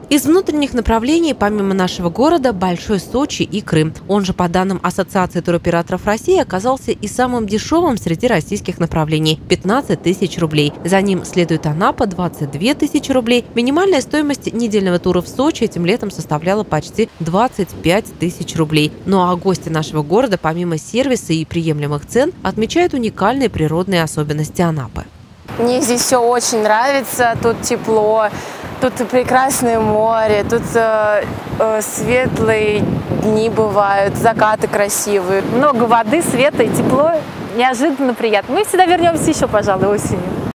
Из внутренних направлений, помимо нашего города, Большой Сочи и Крым. Он же, по данным Ассоциации туроператоров России, оказался и самым дешевым среди российских направлений – 15 тысяч рублей. За ним следует Анапа – 22 тысячи рублей. Минимальная стоимость недельного тура в Сочи этим летом составляла почти 25 тысяч рублей. Ну а гости нашего города, помимо сервиса и приемлемых цен, отмечают уникальные природные особенности Анапы. Мне здесь все очень нравится, тут тепло, тут прекрасное море, тут светлые дни бывают, закаты красивые. Много воды, света и тепло, неожиданно приятно. Мы всегда вернемся еще, пожалуй, осенью.